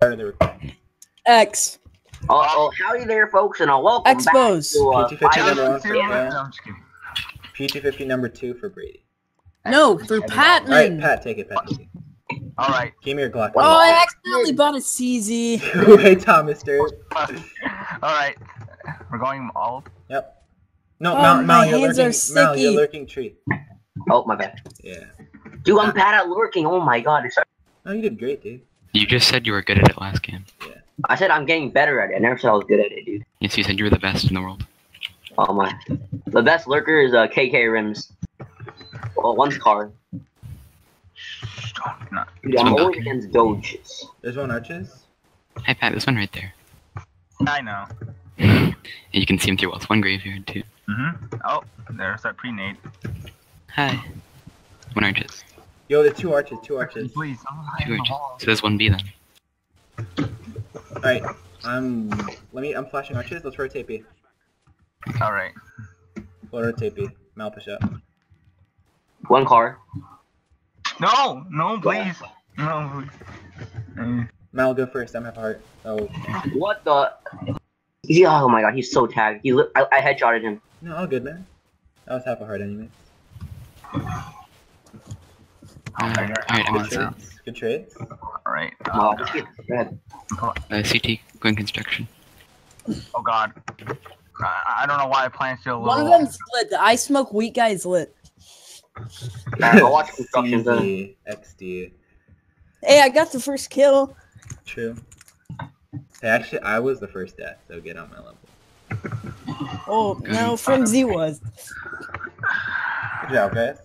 part of the recording. X. Oh, howdy there, folks, and welcome Expose. back to PT50 number 1 for yeah. Dale. No, I'm just kidding. PT50 number 2 for Brady. No, for Patman. Alright, Pat, take it, Pat, take it. Alright. Give me your Glock. Oh, I accidentally bought a CZ. Hey, Thomas, dude. Alright. We're going all. Yep. No, Oh, Mal, my you're hands lurking. are Mal, you're sticky. lurking tree. Oh, my bad. Yeah. Dude, I'm bad at lurking. Oh my god. Oh, you did great, dude. You just said you were good at it last game. I said I'm getting better at it. I never said I was good at it, dude. Yes, you said you were the best in the world. Oh my. The best lurker is KK Rims. Well, one's car. No. Dude, I'm always against Doges. There's one Arches. Hey Pat, this one right there. I know. You can see him through walls. One graveyard too. Oh, there's that pre-nade. Hi. One arches. Yo, there's two Arches, two Arches. Please, I'm Two hiding the arches. wall. So there's one B then. Alright, I'm flashing Arches. Let's rotate B. Alright. We'll rotate B. Mal, push up. One car. No! No, please! No, please. Mal, go first. I'm half a heart. Oh. What the? Yeah, oh my god, he's so tagged. I headshotted him. No, all good, man. That was half a heart anyway. Alright, I'm on Good side. trades. Good trades. Alright. Wow, let's get red. CT, going construction. Oh god. I don't know why I plan to a little. One of them's lit. The I smoke weak guy is lit. I'll watch construction then. CZ, XD. Hey, I got the first kill. True. Hey, actually, I was the first death, so get on my level. Oh, no, from Z was. Good job, guys.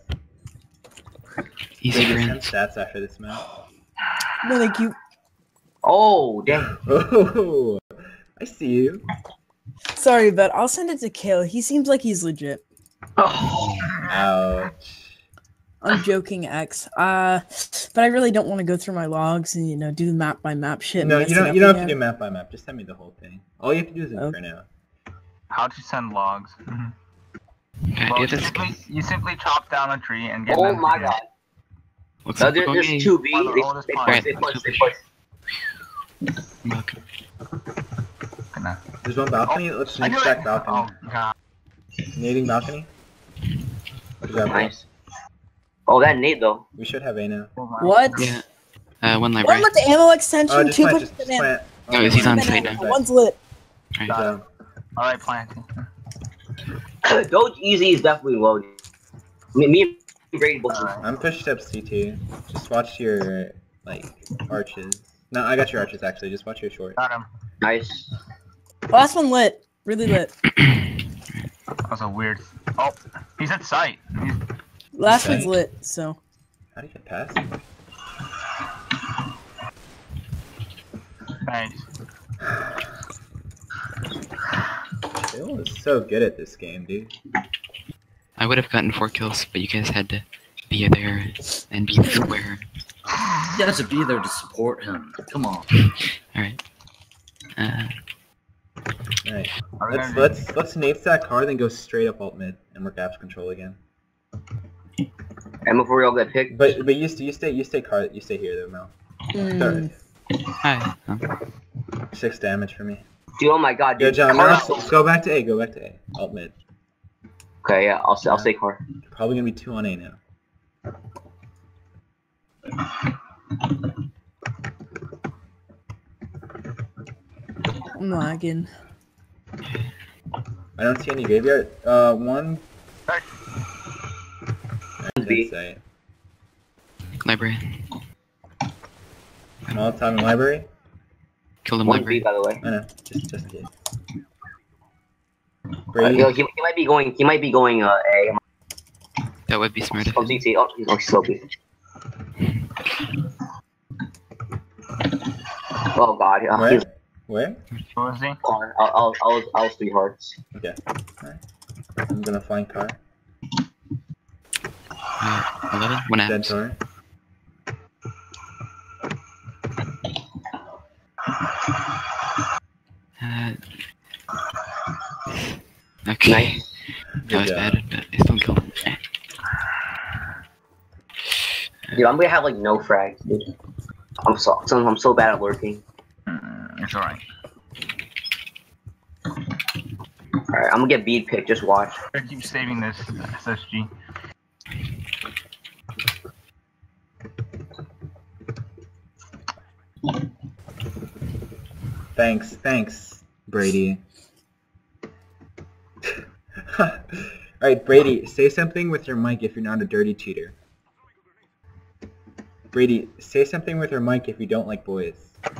Easy Maybe friends. 10 stats after this match. No, thank you. Oh, damn. Oh, I see you. Sorry, but I'll send it to Kale. He seems like he's legit. Oh. Ouch. I'm joking, X. But I really don't want to go through my logs and, you know, do the map by map shit. No, and you mess it don't. up You don't have again. to do map by map. Just send me the whole thing. All you have to do is Okay. Inferno. How'd you send logs? Okay, Well, do this. you simply chop down a tree and get Oh them my together. god. Looks No, like there's okay. 2B. One of the oldest They parts. push, they push, they push. Look. Nah. There's one balcony. Let's I sneak knew stack it! balcony. Oh god. Nading balcony. Good job, guys. Nice. Oh, that nade though. We should have A now. Oh, my- What? Yeah. One One library. with the ammo extension, Oh, just 2 plant. pushes Just banana. plant. No, he's on Banana. site now. One's lit. Good Alright. job. Alright, planting. Doge Easy is definitely low. Me and Brady both. Alright. I'm pushed up C2. Just watch your arches. No, I got your arches actually. Just watch your short. Got him. Nice. Last one lit. Really lit. That was a weird. Oh, he's at site. He's... Last Okay. one's lit, so. How do you get past? Thanks. Bill is so good at this game, dude. I would have gotten 4 kills, but you guys had to be there and be square. You have to be there to support him. Come on. Alright. Alright. Are we gonna do- Let's nade stack hard, then go straight up alt mid and work apps control again. And before we all get picked. But you stay card. You stay here though, Mel. Mm. Hi. 6 damage for me. Dude, oh my god, Yo, dude. John, Car's Mel, so- go back to A. Go back to A. Alt mid. Okay, yeah, I'll stay car. Probably gonna be 2 on A now. I'm lagging. I don't see any graveyard. One. Hey. B. Say. Library. Small time in library. Killed him 1B, library. by the way. I know. Just kid. He Brady. might be going. He might be going. A. That would be smart of Oh, him. CT. Oh, he's slow B. Oh god, yeah. Where? He's Where? Who is he? car. I'll 3 hearts. Okay. Alright. I'm gonna flank car. 11? 1 Dead apps. tor. Okay. Nice. That Good was job. bad, but I still killed him. Dude, I'm gonna have like no frags, dude. I'm so bad at lurking. It's alright. Alright, I'm gonna get bead pick, just watch. I keep saving this SSG. Thanks, Brady. Alright, Brady, say something with your mic if you're not a dirty cheater. Brady, say something with your mic if you don't like boys.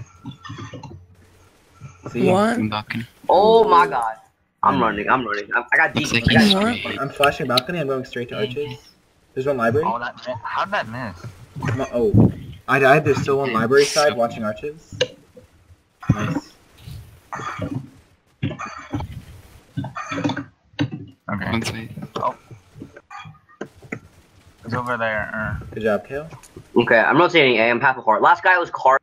See? What? I'm balcony. Oh my god. I'm running. I got Looks deep. like I he's got straight. I'm flashing balcony, I'm going straight to arches. There's one library. Oh, how'd that miss? Come on, oh. I died, there's still one library side watching arches. Nice. Okay. One side. Oh. It's over there. Good job, Kale. Okay, I'm rotating A. I'm half a heart. Last guy was Car.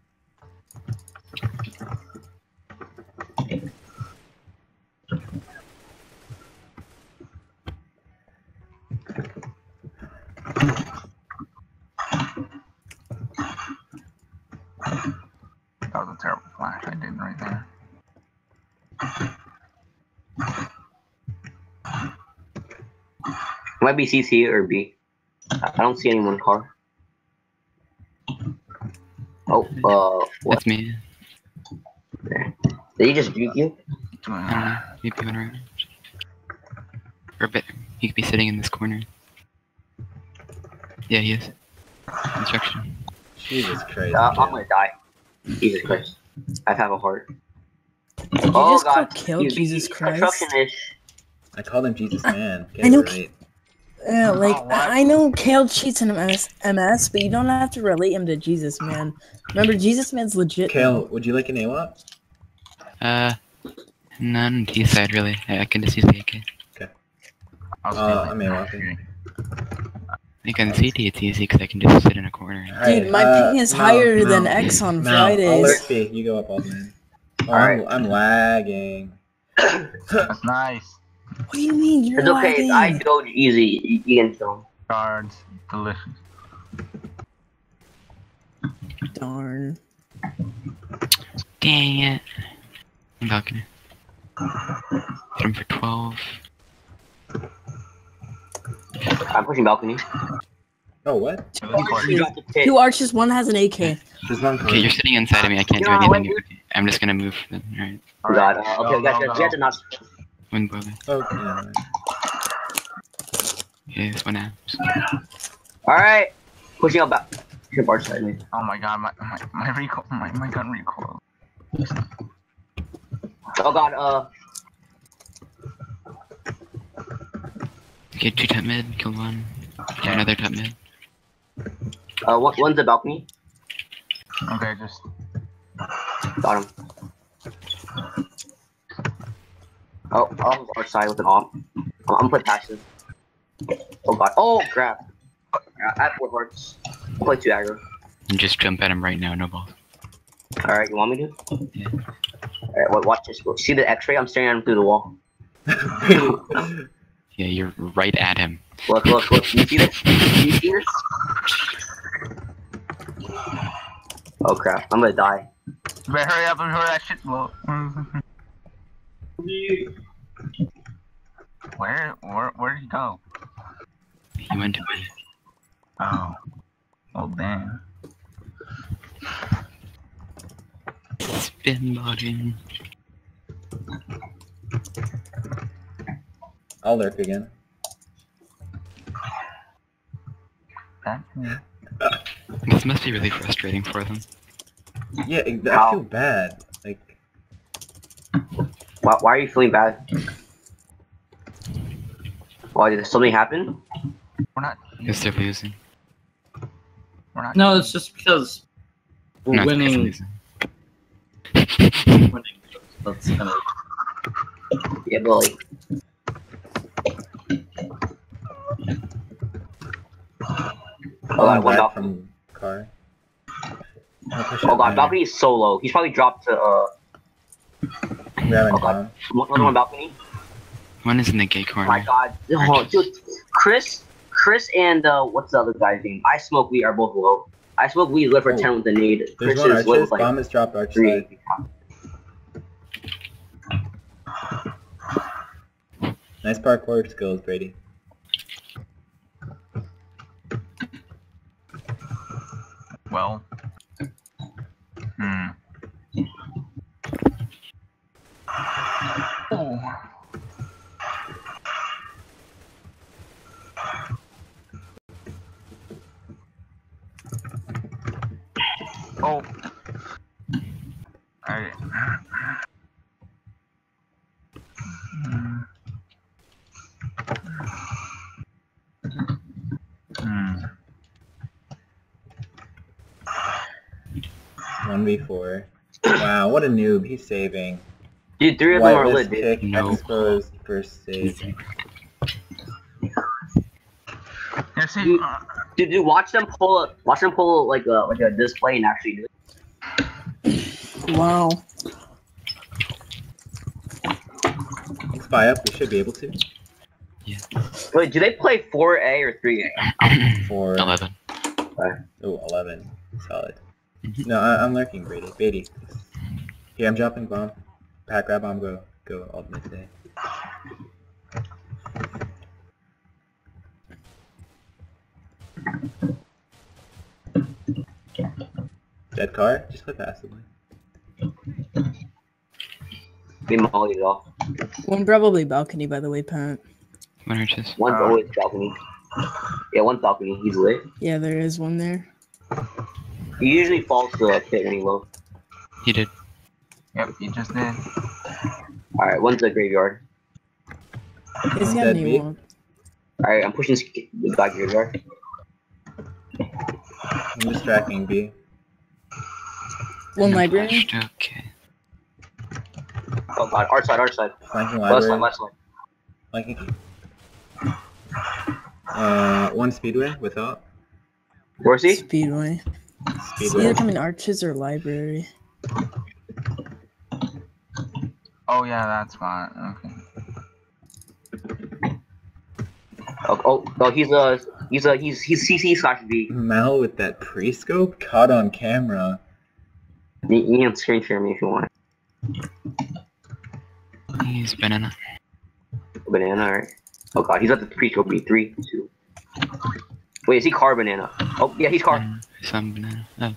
That was a terrible flash I did right there. Might be CC or B. I don't see anyone Car. Oh, what? That's me. Did he just juke you? I don't know. Maybe one right. Or a bit. He could be sitting in this corner. Yeah, he is. Construction. Jesus Christ. I'm Kale. gonna die. Jesus Christ. I have a heart. Did you Oh just call god. Kill Jesus Christ? Construction-ish. I called him Jesus Man. I know- Get it right. Yeah, like Oh, what? I know Kale cheats in MS, but you don't have to relate him to Jesus Man. Remember, Jesus Man's legit. Kale, would you like an AWAP? None on D side really. I can just use the AK. I'm AWAPing. I think on CT it's easy because I can just sit in a corner. Dude, my ping is higher than X on No, Fridays. I'll alert B. You go up, old man. Oh, Alright. I'm lagging. That's nice. What do you mean? You're It's okay. I lagging? go easy. You can kill him. Cards. Delicious. Darn. Dang it. I'm balcony. Hit him for 12. I'm pushing balcony. Oh, what? You dropped the pit. 2 arches, 1 has an AK. There's one Okay, corner. you're sitting inside of me. I can't do Yeah, anything. wait, Okay, I'm just gonna move then. Alright. Oh god. Go, Okay, go, guys, go. you have to not. Wind boiler. Oh, yeah. Okay, this one out. Alright. Pushing up back. Pushing bar side me. Oh my god, my recoil, my gun recoil. Oh god, Okay, 2 top mid, killed 1. Okay, another top mid. one's the balcony. Okay, just Got him. Oh, our side with an op. I'm gonna put passive. Oh god. Oh crap. I have 4 hearts. I'll play 2 aggro. And just jump at him right now, no balls. Alright, you want me to? Yeah. Alright, watch this. See the x-ray? I'm staring at him through the wall. Yeah, you're right at him. Look. You see this? You see this? Oh crap. I'm gonna die. better hurry up and hurry that shit blow. Where did he go? He went to me. Oh. Oh damn. Spin botting. I'll lurk again. This must be really frustrating for them. Yeah, I feel bad. Like, Why are you feeling bad? Why did something happen? We're not. Because they're losing. We're not. No, it's just because we're No, it's because they're winning. losing. Winning. That's kind of. Yeah, but like, oh, I I'm went back off. from car. Oh god, balcony is so low. He's probably dropped to We haven't oh god. gone. One balcony. One is in the gay Oh my corner. god. Oh, dude. Chris and what's the other guy's name? I Smoke We are both low. I smoke weed, live for Oh. 10 with the nade. There's Chris one is lit arches. with Bomb like is dropped arch 3. side. Nice parkour skills, Brady. Well. Oh. Oh. Alright. Hmm. 1v4. Wow, what a noob. He's saving. Dude, 3 of them are Whitelist lit, dude. pick, No. exposed, first save. Yeah, see, Dude, watch them pull like a display and actually do it. Wow. Spy up, we should be able to. Wait, do they play 4A or 3A? For 11. oh, 11. Solid. Mhm. No, I'm lurking, Brady. Brady. Here, I'm dropping bomb. Pack, grab bomb, go ultimate day. Dead car? Just play passively. They mollied it off. One probably balcony, by the way, Pat. One arches. One's always balcony. Yeah, one's balcony. He's lit. Yeah, there is one there. He usually falls to the pit when he low. He did. yep, you just did. Alright, one's the graveyard. He's got Dead a meat. new one. Alright, I'm pushing the back graveyard. I'm distracting B. One library. Okay. Oh god, our side. Flanking Left side, library. left side. Flanking. One speedway without. Where's he? Speedway. It's Speedway. either coming arches or library. Oh yeah, that's fine. Okay. Oh, he's CC/V. Mal with that pre-scope caught on camera. You can screen share me if you want. He's banana. Banana, alright. Oh god, he's at the pre-scope me. 3, 2. Wait, is he car banana? Oh yeah, he's car. Some banana. Oh.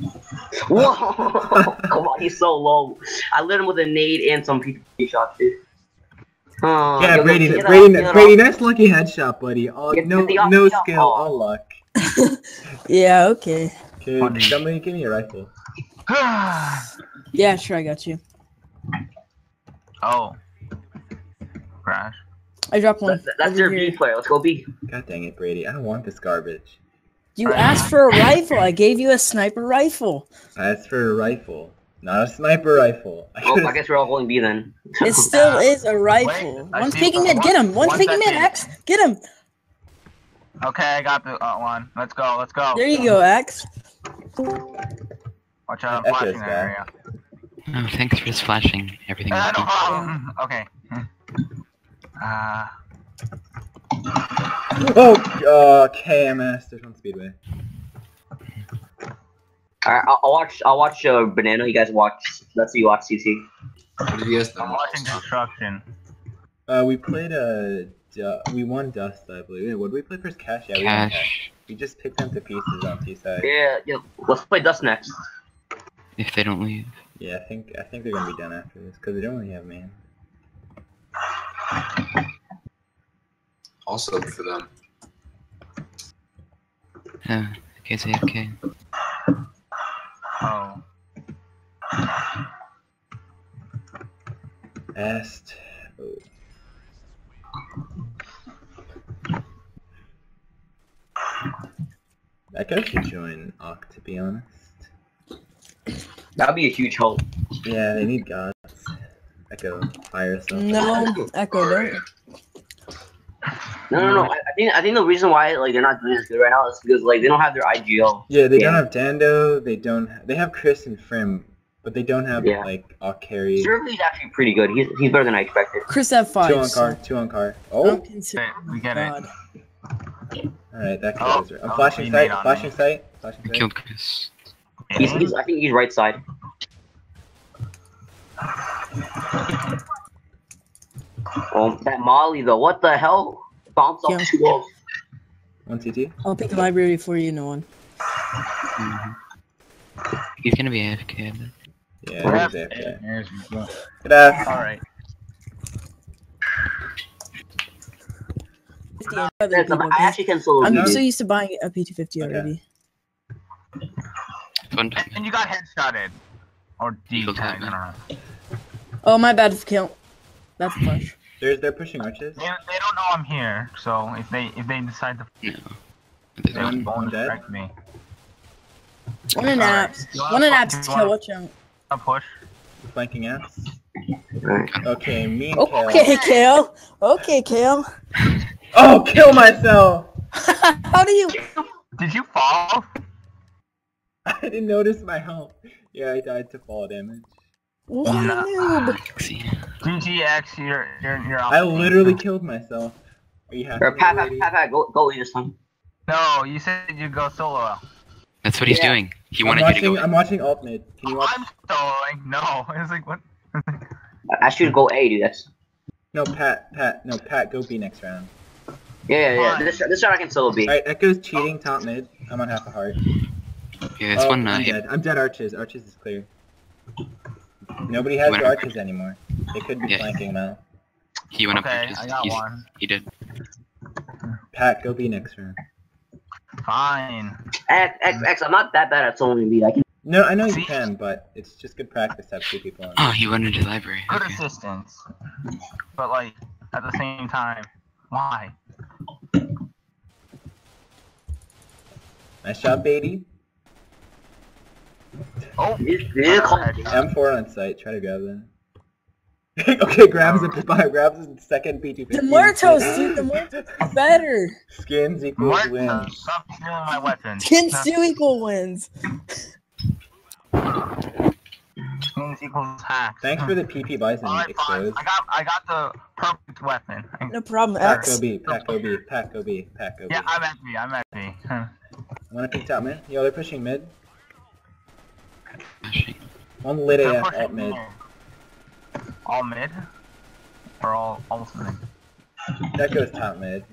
Whoa! Come on, he's so low. I lit him with a nade and some PPP shots, dude. Oh, Yeah, yo, Brady, get it Brady, off, get it Brady, off. nice lucky headshot, buddy. All, Get no, the off, no get off. skill, all luck. Yeah, okay. Okay, Funny. somebody give me a rifle. Yeah, sure, I got you. Oh. Crash. I dropped one. That's over your here. B player. Let's go B. God dang it, Brady. I don't want this garbage. You asked for a rifle. I gave you a sniper rifle. That's for a rifle, not a sniper rifle. Oh, I guess we're all holding B then. It still is a rifle. I One's see peeking one- mid. Get him. One's one peeking mid. second. X. Get him. Okay, I got the one. Let's go. Let's go. There you go, X. Watch out! I'm Echo's flashing that back. area. Oh, thanks for just flashing everything. I with don't, you. okay. Oh, KMS. There's one speedway. Alright, I'll watch Banana. You guys watch. Let's see you watch CC. What did you guys I'm think? watching construction. We played we won Dust, I believe. Wait, what did we play first? Cash. Yeah, we won Cash. Cash. We just picked them to pieces on T-side. Yeah. Let's play Dust next. If they don't leave. Yeah, I think they're gonna be done after this because they don't really have man. Also for them. Okay, so okay. Oh. Asked. Oh. I guess should join Ock, to be honest. That'd be a huge help. Yeah, they need gods. Echo, fire yourself. No, Echo, don't. No. I think the reason why like they're not doing as good right now is because like they don't have their IGL. Yeah, they Yeah. don't have Dando. They have Chris and Frim, but they don't have Yeah. like Ock carry. Survey's actually pretty good. He's better than I expected. Chris have 5. Two on car. I Oh, don't consider Okay, we get God. it. Alright, that Oh, kills her. I'm oh, flashing he sight, made on flashing me. sight, flashing I sight. killed Chris. I think he's right side. Oh, that Molly though, what the hell? Bounce Yeah. off 2 walls. 1 CT. I'll pick the library for you, no one. Mhm. He's gonna be AFK. I bet. Yeah, he's AFK. There's one. Good ass. Alright. 50 and other Yes, people, I actually can solo I'm dude. so used to buying a P250 Okay. already. Fun time. And you got headshotted. Or Eagle D-tagged, tag, I don't know. Oh, my bad, kill. That's a flush. They're pushing arches. They don't know I'm here, so if they decide to No. They don't. One dead. strike me, One in Alright. apps. You wanna One in pu- apps you kill, wanna- watch out. I'll push. Flanking apps. Right. Okay, me and Kale. Okay, Kale. Okay, Kale. Oh, kill myself! How do you? Did you fall? I didn't notice my health. Yeah, I died to fall damage. What a No. noob. See. GGX, you're out. I literally killed myself. Are you happy? Or Pat, already? go in this time. No, you said you go solo. That's what he's Yeah. doing. He I'm wanted you to watching, go. I'm watching alt mid. Can you watch? I'm soloing. No, it's like what? I should go A, dude. That's No, Pat, go B next round. yeah. Fine. This round I can solo B. Alright, Echo's cheating top mid. I'm on half a heart. Yeah, it's Oh, one I'm night. dead. I'm dead arches. Arches is clear. Nobody has Whatever. arches anymore. They could be Yeah. flanking now. He went up. Okay, Just, I got one. He did. Pat, go B next round. Fine. X, I'm not that bad at soloing B. I can. No, I know you See? can, but it's just good practice to have 2 people on. Oh, he went into the library. Good Okay. assistance, but like at the same time, why? Nice job, Beatty. Oh, Yeah, call- M4 on site. Try to grab them. Okay, grabs the second P250. The Muertos, dude. The Muertos is better. Skins equals Mark, win. stop stealing my weapons. Skins do equal wins. Skins equals hacks. Thanks for the PP Bison Alright, fine. exposed. I got the perfect weapon. No problem, Pack X. go B, pack go B, pack go B, pack go B. Yeah, I'm at B. I'm at B. Wanna peek top mid? Yo, they're pushing mid. Flashing. One lit They're AF pushing alt mid. mid. All mid? Or all almost mid? That goes top mid.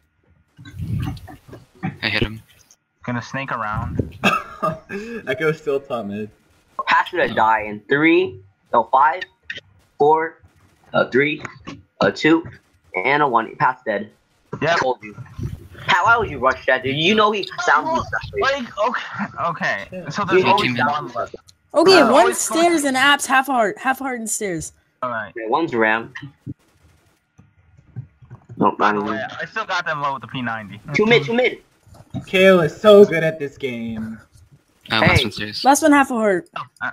I hit him. Gonna snake around. Echo still top mid. Pat should die in 3, no 5, 4, 3, 2, and a 1. Pat's dead. Yeah. I told you. Pat, why would you rush that, dude? You know he sounds exactly. Like, okay. So there's Yeah. always Yeah. one left. Okay, one always stairs and apps, half a heart and stairs. Alright. Okay, one's Ram. Nope, not even. I still got them low with the P90. 2 mid. Kale is so good at this game. Last Hey. one stairs. Last one, half a heart.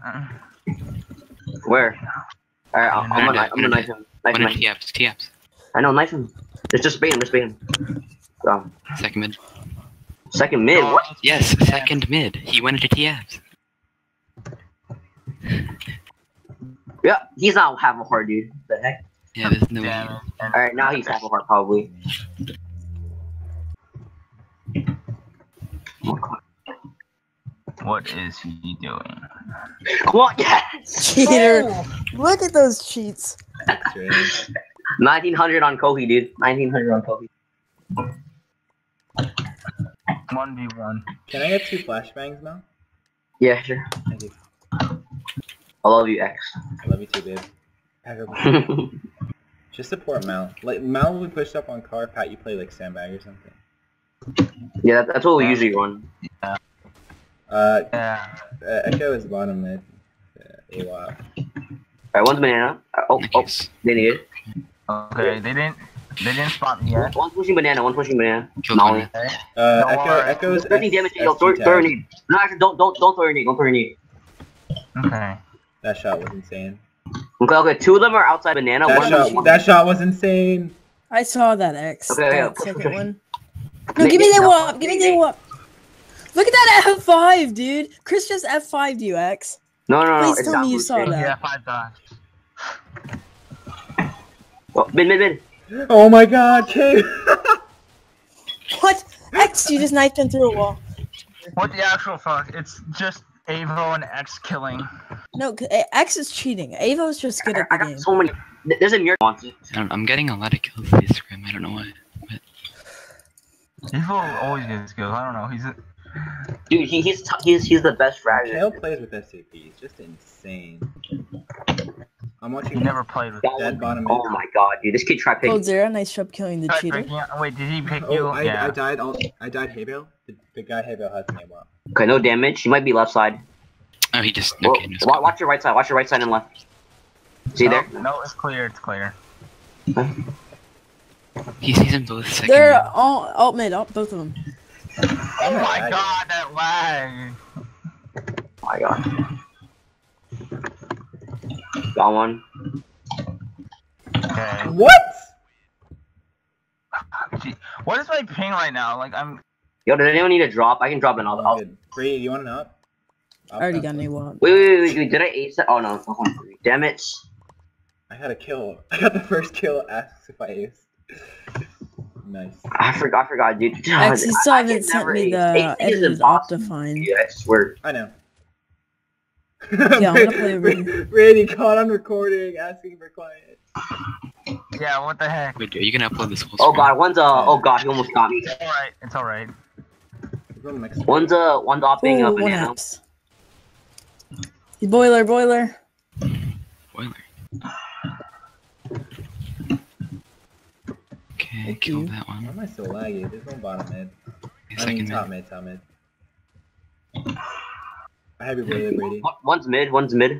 Where? Alright, I'm gonna knife him. Knife One him. in T-apps. T-apps. I know, knife him. Just bait him. Second mid. Second mid, what? Yes, second mid. He went into T-apps. Yeah, he's not half a heart, dude. The heck? Yeah, there's no Damn way. it. Alright, now he's half a heart, probably. What is he doing? Come on, yes! Cheater. Look at those cheats. That's right. 1900 on Kohi, dude. 1900 on Kohi. 1v1. Can I get 2 flashbangs now? Yeah, sure. Thank you. I love you, X. I love you too, babe. Pack up. Just support Mal. Like Mal will be pushed up on car. Pat, you play like sandbag or something. Yeah, that's what we usually run. Yeah. Echo is bottom mid. AWAP. Alright, one's banana. Oh, Nice. they need it. Okay, they didn't spot me yet. One's pushing banana, Killed Molly. one. Okay. Echo's 13 damage, yo, throw your need. No, actually, don't throw your need, don't throw your need. Okay. That shot was insane. Okay, 2 of them are outside banana, That shot was insane. I saw that X. Okay, that yeah, second push. one. No, give me the whoop. Give me the whoop. Look at that F5, dude. Chris just F5'd you, X. No, Please it's tell me down you boost, saw dude. that. Yeah, 5 dots. Oh, mid. Oh my god, Kate. What? X, you just knifed him through a wall. What the actual fuck? It's just Avo and X killing. No, X is cheating. Avo's just good at I the got game. so many. There's a mirror monster. I'm getting a lot of kills this scrim. I don't know why. But Avo always gets kills. I don't know. He's a... Dude, he's the best fragger. Kale plays with SCP. It's just insane. I'm He watching never played with. Dead bottom. Oh my god, dude, this kid tried picking. Cold Zero, nice job killing the cheater. Wait, did he pick Oh, you? I died. I died. Haybale. The guy Haybale has me. Wow. Okay, no damage. He might be left side. oh, he just Well, okay. No, watch your right side. Watch your right side and left. See there? No, it's clear. It's clear. he sees them both second. They're all alt mid, both of them. Oh my god, that lag. Oh my god. Got one. Okay. What? Gee, what is my ping right now? Like I'm. Yo, does anyone need a drop? I can drop another. Oh, good. Brady, you want an up? I already got a one. Wait. Did I ace that? Oh no. Damn it. I had a kill. I got the first kill. Asks if I aced. Nice. I forgot, dude. X, you still I haven't can sent never me ace. the Acing is edited impossible. Optifine. Dude, I swear. I know. Yeah, I'm gonna play with Brady caught on recording, asking for client. Yeah. What the heck? Wait, are you gonna upload this whole Oh screen? god, one's oh god, he almost got me. It's alright. It's alright. One's opping Ooh, a one banana. apps. Boiler. Boiler. Okay, Thank killed you. that Why one. am I so laggy? There's no bottom mid. Okay, I mean second top mid. mid. I have your boiler, Brady. One's mid.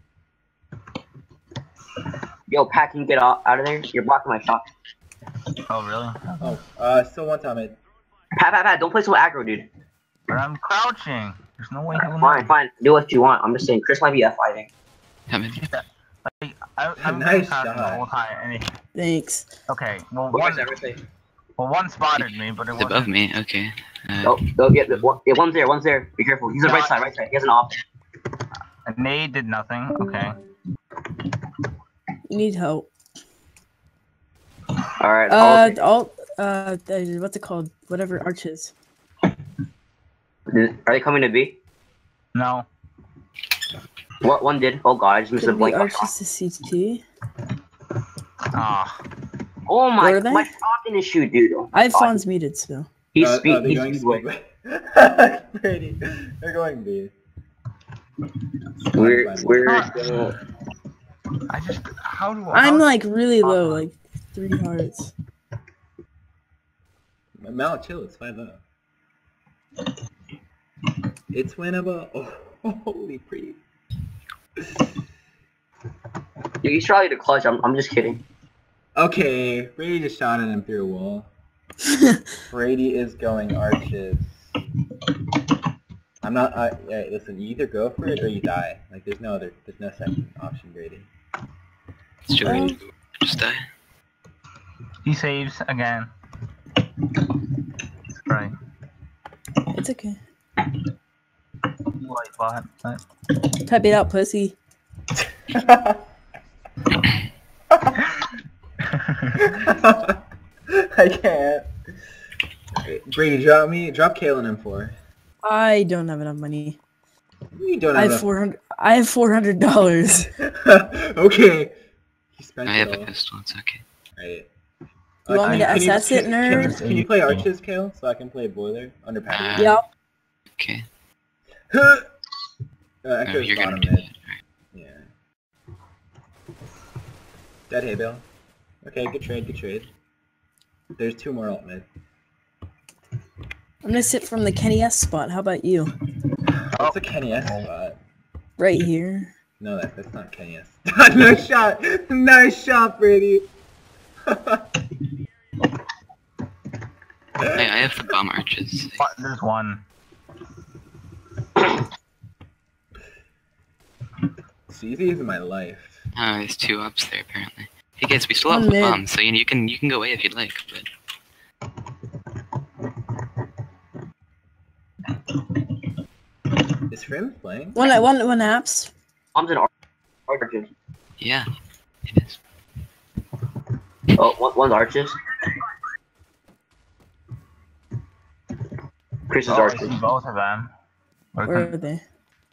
Yo, Pat, can you get out of there? You're blocking my shot. Oh really? Oh, still one top mid. Pat, don't play so aggro, dude. But I'm crouching. There's no way he will. Fine. Do what you want. I'm just saying, Chris might be F5ing. Top mid. Like, I'm Nice crouching the shot. whole time. And Thanks. okay. Well, Where's one. everything? Well, one spotted me, but it It's wasn't. above me. Okay. Oh, yeah, one's there. Be careful. He's on right side. He has an off. And Nade did nothing. Okay. You need help. Alright, What's it called? Whatever arches. are they coming to B? No. What one did? Oh god, I just missed a Could be blank. arches to CT. Ah. Oh my, Were they? my shot didn't shoot, dude. I have Fonz muted still. He's They're speed. going He's speedway. Brady, they're going B. We're I just. How do I? I'm like really low, like 3 hearts. Mal, chill. It's 5-0. It's winnable. Oh, holy pre. He's trying to clutch. I'm just kidding. Okay, Brady just shot at him through a wall. Brady is going arches. I'm not. Yeah, listen. You either go for it or you die. Like there's no second option, Brady. It's too late. Just die. He saves again. Right. It's okay. Light bot. But... Type it out, pussy. I can't. Brady, drop Kale in M4. I don't have enough money. You don't I have have $400. Okay. He spent I have it a all. pistol. It's okay. Right. You want me to can SS it, nerd? Can you play arches, Kale, so I can play boiler under patio? Yeah. Okay. Echo's You're gonna bottom do mid. that. Right. Yeah. Dead hay bale. Okay, good trade. There's 2 more alt mid. I'm gonna sit from the Kenny S spot. How about you? What's a Kenny S spot? Right here. No, that's not Kenny S. Nice shot! Nice shot, Brady! I have the bomb arches. There's one. CZ is my life. Oh, there's 2 ups there apparently. Hey guys, we still have One the mid. bomb, so you can go away if you'd like. But Is Frim playing? One apps. I'm in arches. yeah, it is. Oh, one's arches. Chris is Oh, I archer. see both of them. Or Where are they?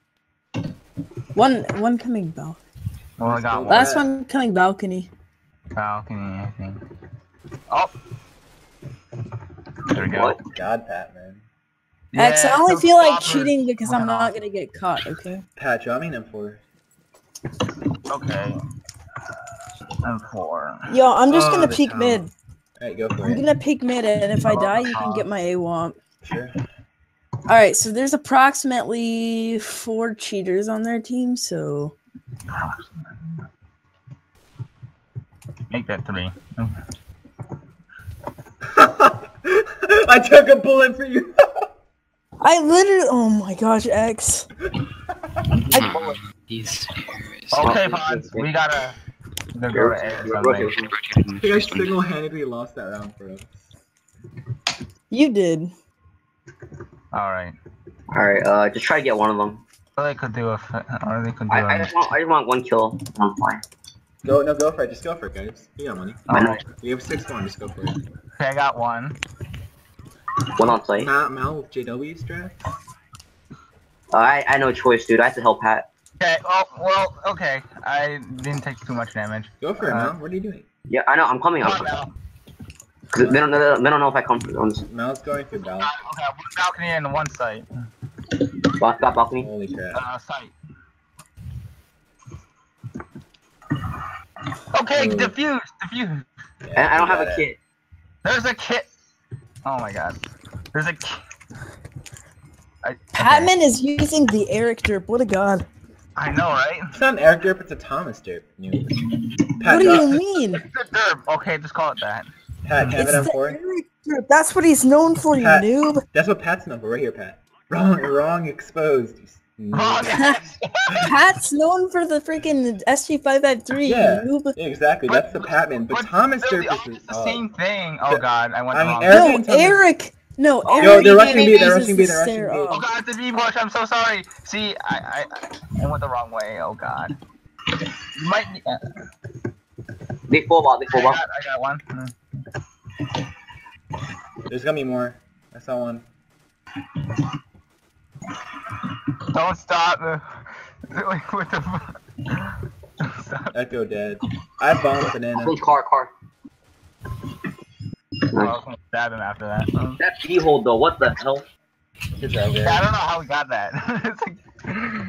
One coming balcony. well, I got one. Last one coming balcony. Balcony, I think. Oh! There we go. What? God, Pat, man. X, I Yeah, only so feel like Flopper cheating because I'm went not off. gonna get caught, okay? Pat, draw me an M4. Okay. And 4. Yo, I'm just Oh, gonna the peek town. mid. Alright, go for I'm it. gonna peek mid, and if I Oh, die, you can get my AWOMP. Sure. Alright, so there's approximately 4 cheaters on their team, so... Make that 3. I took a bullet for you. I literally... Oh my gosh, X. These terrorists. Okay, Pods, we gotta go to A or something. Rotated in I the think I first one. single-handedly lost that round for us. You did. Alright. Alright, just try to get one of them. Or they could do or they could do I just want 1 kill. I'm fine. Go for it. Just go for it, guys. You got money. Alright. We have 6-1. Just go for it. Okay, I got one. 1 on site. Mal with JW strat. I had no choice, dude. I have to help Pat. Okay, oh, well, okay. I didn't take too much damage. Go for it, Mal. What are you doing? Yeah, I know. I'm coming Come up. on now. 'Cause they don't know if I come from Mal's going for Bal. Okay, one balcony and one site. got balcony. Holy crap. Site. Okay, Ooh. defuse. Yeah, And I don't you have got a it. kit. There's a kit. Oh my god. There's a kit. Patman is using the Eric derp. What a god. I know, right? It's not an Eric derp, it's a Thomas derp. Pat, What do you mean? It's a derp. Okay, just call it that. Pat, can I It's have the an M4? Eric derp. That's what he's known for, you Pat. noob. That's what Pat's number right here, Pat. Wrong exposed. you Wrong. noob. Pat's known for the freaking SG553, Yeah, you noob. yeah, exactly. That's the Patman. But Thomas literally, derp is it's the same thing. Oh The- god, I went I the mean, wrong Eric No, and Thomas- Eric. No, Oh, Eric. Yo, they're rushing B, they're uses rushing B, the they're rushing stare B. off. Oh god, it's a V push. I'm so sorry. See, I went the wrong way. Oh god. You might. Big full ball. I got one. There's gonna be more. I saw one. Don't stop. With the. Stop. Echo dead. I have bomb banana. Car. Oh, I was gonna stab him after that. That P hold though. What the hell? Good job, Yeah, I Eric. don't know how we got that. It's like,